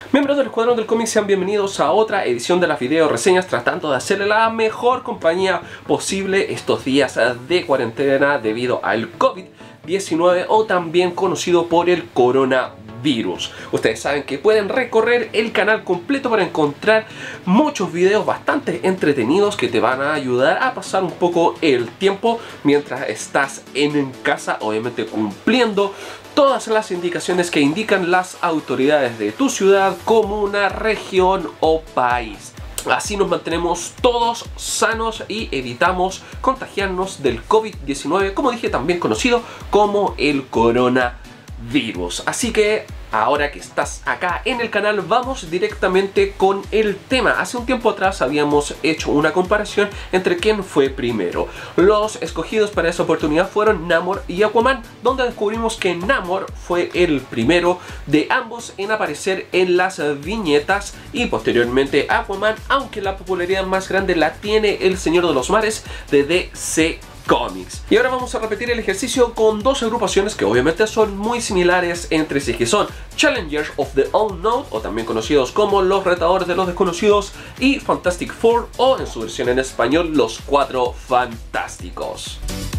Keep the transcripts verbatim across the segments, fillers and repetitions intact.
Miembros del Escuadrón del Cómic, sean bienvenidos a otra edición de las video reseñas, tratando de hacerle la mejor compañía posible estos días de cuarentena debido al COVID diecinueve, o también conocido por el coronavirus. Ustedes saben que pueden recorrer el canal completo para encontrar muchos videos bastante entretenidos que te van a ayudar a pasar un poco el tiempo mientras estás en casa, obviamente cumpliendo todas las indicaciones que indican las autoridades de tu ciudad, comuna, región o país. Así nos mantenemos todos sanos y evitamos contagiarnos del COVID diecinueve, como dije, también conocido como el coronavirus. Así que ahora que estás acá en el canal, vamos directamente con el tema. Hace un tiempo atrás habíamos hecho una comparación entre quién fue primero. Los escogidos para esa oportunidad fueron Namor y Aquaman, donde descubrimos que Namor fue el primero de ambos en aparecer en las viñetas, y posteriormente Aquaman, aunque la popularidad más grande la tiene el Señor de los Mares de D C Comics. Y ahora vamos a repetir el ejercicio con dos agrupaciones que obviamente son muy similares entre sí, que son Challengers of the Unknown, o también conocidos como los Retadores de los Desconocidos, y Fantastic Four, o en su versión en español, los Cuatro Fantásticos.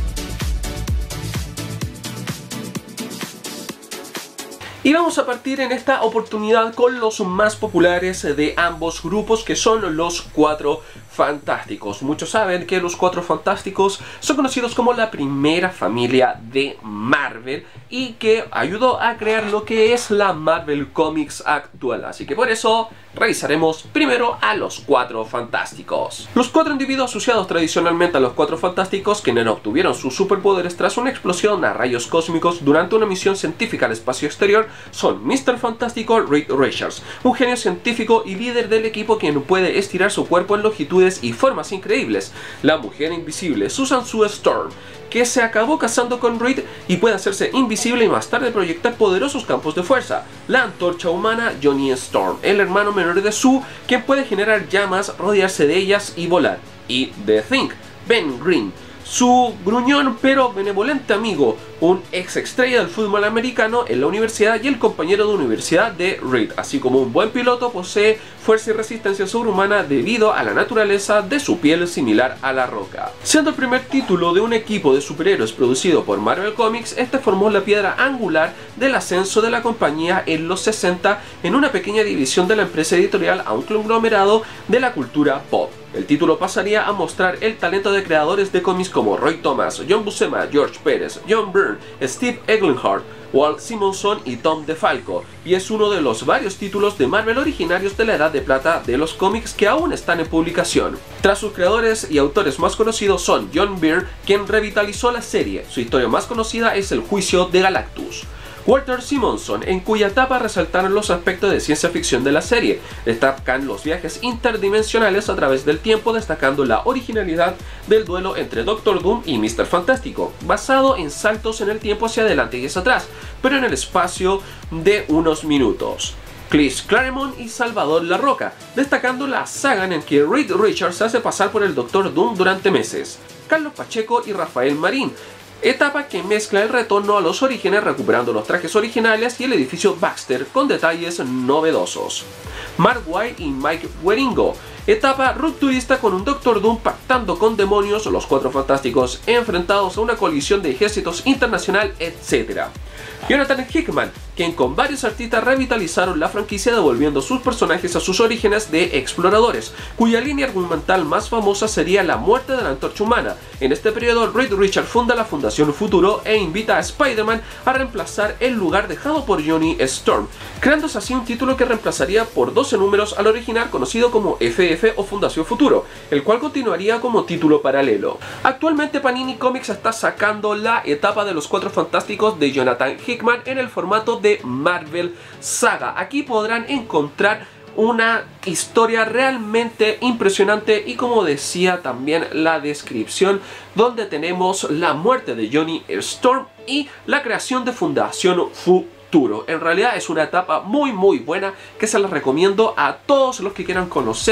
Y vamos a partir en esta oportunidad con los más populares de ambos grupos, que son los Cuatro Fantásticos. Muchos saben que los Cuatro Fantásticos son conocidos como la primera familia de Marvel y que ayudó a crear lo que es la Marvel Comics actual. Así que por eso revisaremos primero a los Cuatro Fantásticos. Los cuatro individuos asociados tradicionalmente a los Cuatro Fantásticos, quienes obtuvieron sus superpoderes tras una explosión a rayos cósmicos durante una misión científica al espacio exterior, son míster Fantástico Reed Richards, un genio científico y líder del equipo quien puede estirar su cuerpo en longitudes y formas increíbles; la Mujer Invisible Susan Sue Storm, que se acabó casando con Reed y puede hacerse invisible y más tarde proyectar poderosos campos de fuerza; la Antorcha Humana Johnny Storm, el hermano menor de Sue, quien puede generar llamas, rodearse de ellas y volar; y The Thing, Ben Green, su gruñón pero benevolente amigo, un ex estrella del fútbol americano en la universidad y el compañero de universidad de Reed. Así como un buen piloto, posee fuerza y resistencia sobrehumana debido a la naturaleza de su piel similar a la roca. Siendo el primer título de un equipo de superhéroes producido por Marvel Comics, este formó la piedra angular del ascenso de la compañía en los sesenta en una pequeña división de la empresa editorial a un conglomerado de la cultura pop. El título pasaría a mostrar el talento de creadores de cómics como Roy Thomas, John Buscema, George Pérez, John Byrne, Steve Englehart, Walt Simonson y Tom DeFalco, y es uno de los varios títulos de Marvel originarios de la Edad de Plata de los cómics que aún están en publicación. Tras sus creadores y autores más conocidos son John Byrne, quien revitalizó la serie. Su historia más conocida es El Juicio de Galactus; Walter Simonson, en cuya etapa resaltaron los aspectos de ciencia ficción de la serie. Destacan los viajes interdimensionales a través del tiempo, destacando la originalidad del duelo entre Doctor Doom y míster Fantástico, basado en saltos en el tiempo hacia adelante y hacia atrás, pero en el espacio de unos minutos. Chris Claremont y Salvador La Roca, destacando la saga en que Reed Richards se hace pasar por el Doctor Doom durante meses. Carlos Pacheco y Rafael Marín, etapa que mezcla el retorno a los orígenes recuperando los trajes originales y el edificio Baxter con detalles novedosos. Mark White y Mike Wieringo, etapa rupturista con un Doctor Doom pactando con demonios, los Cuatro Fantásticos enfrentados a una colisión de ejércitos internacional, etcétera. Jonathan Hickman, quien con varios artistas revitalizaron la franquicia devolviendo sus personajes a sus orígenes de exploradores, cuya línea argumental más famosa sería la muerte de la Antorcha Humana. En este periodo, Reed Richards funda la Fundación Futuro e invita a Spider-Man a reemplazar el lugar dejado por Johnny Storm, creándose así un título que reemplazaría por doce números al original conocido como F F o Fundación Futuro, el cual continuaría como título paralelo. Actualmente Panini Comics está sacando la etapa de los Cuatro Fantásticos de Jonathan Hickman en el formato de Marvel Saga. Aquí podrán encontrar una historia realmente impresionante y, como decía también la descripción, donde tenemos la muerte de Johnny Storm y la creación de Fundación Futuro. En realidad es una etapa muy muy buena que se la recomiendo a todos los que quieran conocer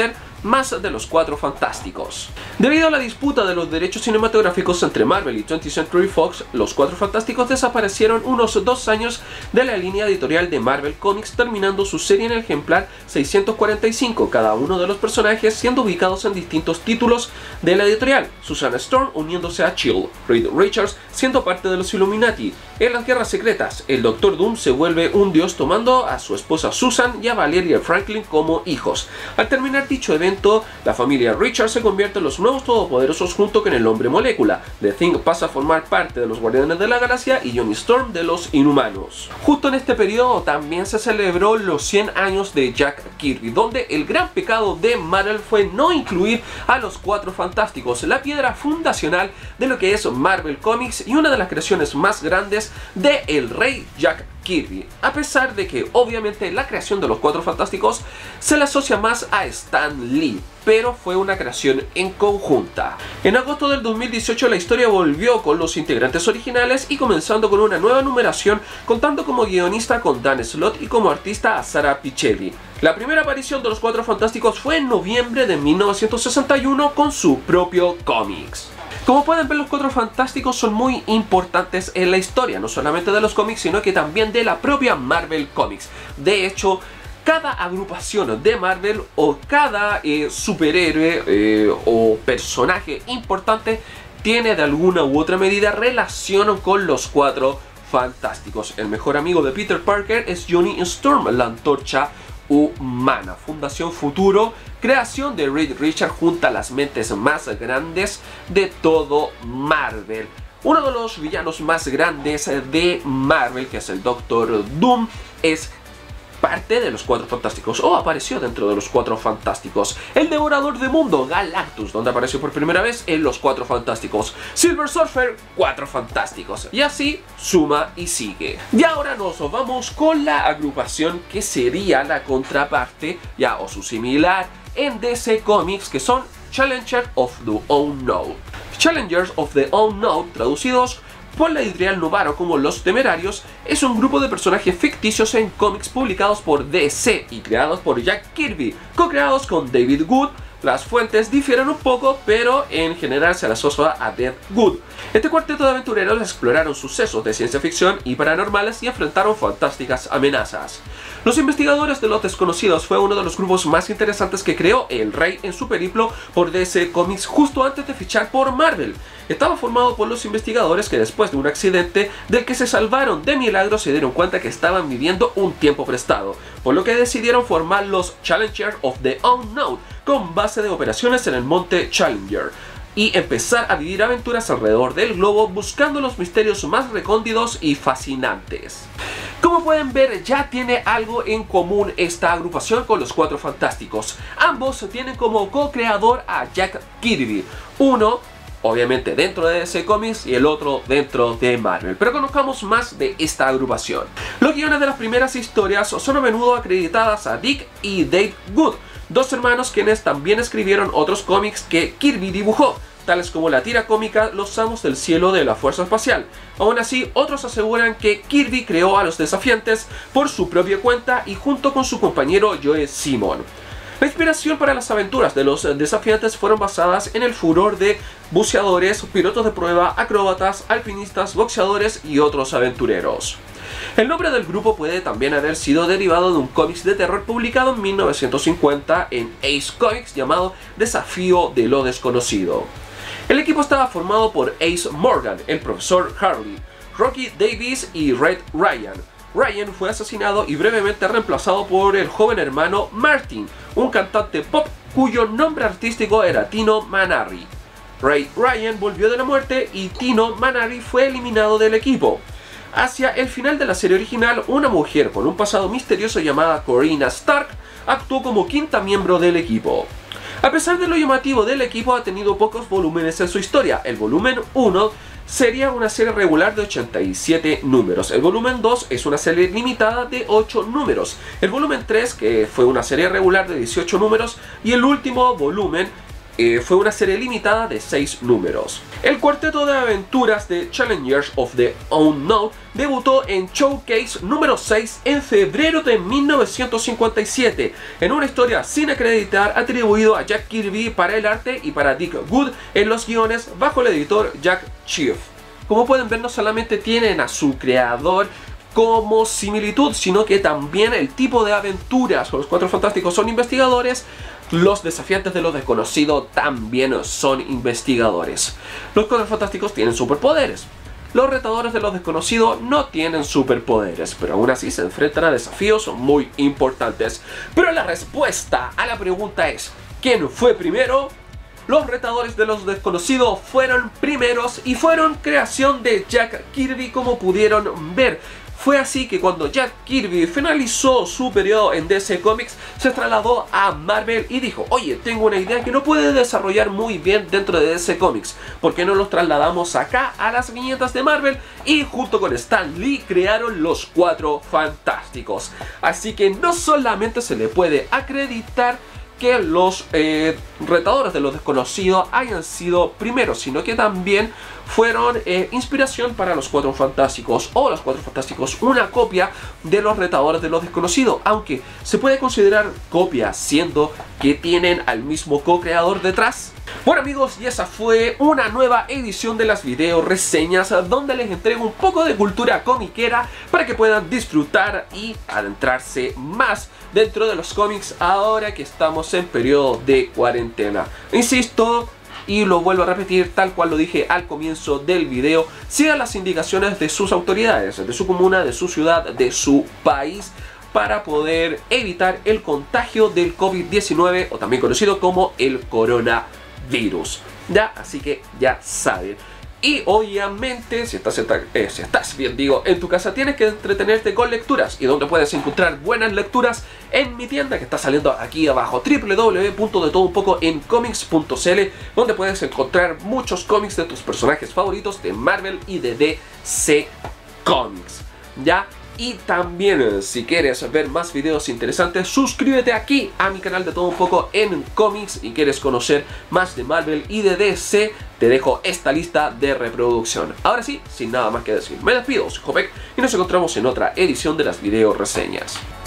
más de los Cuatro Fantásticos. Debido a la disputa de los derechos cinematográficos entre Marvel y twentieth Century Fox, los Cuatro Fantásticos desaparecieron unos dos años de la línea editorial de Marvel Comics, terminando su serie en el ejemplar seiscientos cuarenta y cinco, cada uno de los personajes siendo ubicados en distintos títulos de la editorial. Susana Storm uniéndose a Shield, Reed Richards siendo parte de los Illuminati. En las Guerras Secretas, el Doctor Doom se vuelve un dios tomando a su esposa Susan y a Valeria Franklin como hijos. Al terminar dicho evento, la familia Richards se convierte en los nuevos todopoderosos junto con el Hombre Molécula. The Thing pasa a formar parte de los Guardianes de la Galaxia y Johnny Storm de los Inhumanos. Justo en este periodo también se celebró los cien años de Jack Kirby, donde el gran pecado de Marvel fue no incluir a los Cuatro Fantásticos, la piedra fundacional de lo que es Marvel Comics y una de las creaciones más grandes de el rey Jack Kirby, a pesar de que obviamente la creación de los Cuatro Fantásticos se le asocia más a Stan Lee, pero fue una creación en conjunta. En agosto del dos mil dieciocho la historia volvió con los integrantes originales y comenzando con una nueva numeración, contando como guionista con Dan Slott y como artista a Sara Pichelli. La primera aparición de los Cuatro Fantásticos fue en noviembre de mil novecientos sesenta y uno con su propio cómics. Como pueden ver, los Cuatro Fantásticos son muy importantes en la historia, no solamente de los cómics, sino que también de la propia Marvel Comics. De hecho, cada agrupación de Marvel o cada eh, superhéroe eh, o personaje importante tiene de alguna u otra medida relación con los Cuatro Fantásticos. El mejor amigo de Peter Parker es Johnny Storm, la antorcha humana. Fundación Futuro, creación de Reed Richards junto a las mentes más grandes de todo Marvel. Uno de los villanos más grandes de Marvel, que es el Doctor Doom, es parte de los Cuatro Fantásticos, o apareció dentro de los Cuatro Fantásticos. El Devorador de Mundo, Galactus, donde apareció por primera vez en los Cuatro Fantásticos. Silver Surfer, Cuatro Fantásticos. Y así suma y sigue. Y ahora nos vamos con la agrupación que sería la contraparte, ya o su similar, en D C Comics, que son Challengers of the Unknown. Challengers of the Unknown, traducidos por la editorial Novaro como Los Temerarios, es un grupo de personajes ficticios en cómics publicados por D C y creados por Jack Kirby, co-creados con David Wood. Las fuentes difieren un poco, pero en general se las asocia a Dead Good. Este cuarteto de aventureros exploraron sucesos de ciencia ficción y paranormales y enfrentaron fantásticas amenazas. Los Investigadores de los Desconocidos fue uno de los grupos más interesantes que creó el Rey en su periplo por D C Comics justo antes de fichar por Marvel. Estaba formado por los investigadores que después de un accidente del que se salvaron de milagro se dieron cuenta que estaban viviendo un tiempo prestado, por lo que decidieron formar los Challengers of the Unknown con base de operaciones en el monte Challenger y empezar a vivir aventuras alrededor del globo buscando los misterios más recónditos y fascinantes. Como pueden ver, ya tiene algo en común esta agrupación con los Cuatro Fantásticos. Ambos tienen como co-creador a Jack Kirby, uno obviamente dentro de D C Comics y el otro dentro de Marvel. Pero conozcamos más de esta agrupación. Los guiones de las primeras historias son a menudo acreditadas a Dick y Dave Good, dos hermanos quienes también escribieron otros cómics que Kirby dibujó, tales como la tira cómica Los Amos del Cielo de la Fuerza Espacial. Aún así, otros aseguran que Kirby creó a los Desafiantes por su propia cuenta y junto con su compañero Joe Simon. La inspiración para las aventuras de los Desafiantes fueron basadas en el furor de buceadores, pilotos de prueba, acróbatas, alpinistas, boxeadores y otros aventureros. El nombre del grupo puede también haber sido derivado de un cómic de terror publicado en mil novecientos cincuenta en Ace Comics llamado Desafío de lo Desconocido. El equipo estaba formado por Ace Morgan, el profesor Harley, Rocky Davis y Red Ryan. Ryan fue asesinado y brevemente reemplazado por el joven hermano Martin, un cantante pop cuyo nombre artístico era Tino Manarri. Ray Ryan volvió de la muerte y Tino Manarri fue eliminado del equipo. Hacia el final de la serie original, una mujer con un pasado misterioso llamada Corina Stark actuó como quinta miembro del equipo. A pesar de lo llamativo del equipo, ha tenido pocos volúmenes en su historia. El volumen uno sería una serie regular de ochenta y siete números. El volumen dos es una serie limitada de ocho números. El volumen tres, que fue una serie regular de dieciocho números. Y el último volumen Eh, fue una serie limitada de seis números. El cuarteto de aventuras de Challengers of the Unknown debutó en Showcase número seis en febrero de mil novecientos cincuenta y siete, en una historia sin acreditar atribuido a Jack Kirby para el arte y para Dick Wood en los guiones bajo el editor Jack Schiff. Como pueden ver, no solamente tienen a su creador como similitud, sino que también el tipo de aventuras. Los Cuatro Fantásticos son investigadores, los desafiantes de lo desconocido también son investigadores. Los Cuatro Fantásticos tienen superpoderes. Los retadores de lo desconocido no tienen superpoderes, pero aún así se enfrentan a desafíos muy importantes. Pero la respuesta a la pregunta es: ¿quién fue primero? Los retadores de los desconocidos fueron primeros y fueron creación de Jack Kirby, como pudieron ver. Fue así que cuando Jack Kirby finalizó su periodo en D C Comics, se trasladó a Marvel y dijo: oye, tengo una idea que no puede desarrollar muy bien dentro de D C Comics, ¿por qué no los trasladamos acá a las viñetas de Marvel? Y junto con Stan Lee crearon los Cuatro Fantásticos. Así que no solamente se le puede acreditar que los eh, retadores de lo desconocido hayan sido primeros, sino que también fueron eh, inspiración para los Cuatro Fantásticos, o los Cuatro Fantásticos una copia de los retadores de lo desconocido, aunque se puede considerar copia siendo que tienen al mismo co-creador detrás. Bueno amigos, y esa fue una nueva edición de las video reseñas, donde les entrego un poco de cultura comiquera para que puedan disfrutar y adentrarse más dentro de los cómics ahora que estamos en periodo de cuarentena. Insisto, y lo vuelvo a repetir tal cual lo dije al comienzo del video: sigan las indicaciones de sus autoridades, de su comuna, de su ciudad, de su país, para poder evitar el contagio del COVID diecinueve, o también conocido como el coronavirus. Ya, así que ya saben. Y obviamente, si estás, eh, si estás bien digo, en tu casa, tienes que entretenerte con lecturas. ¿Y donde puedes encontrar buenas lecturas? En mi tienda que está saliendo aquí abajo, doble u doble u doble u punto de todo un poco en comics punto c l, donde puedes encontrar muchos cómics de tus personajes favoritos de Marvel y de D C Comics. ¿Ya? Y también, si quieres ver más videos interesantes, suscríbete aquí a mi canal de todo un poco en cómics, y quieres conocer más de Marvel y de D C, te dejo esta lista de reproducción. Ahora sí, sin nada más que decir, me despido, soy Jopek y nos encontramos en otra edición de las video reseñas.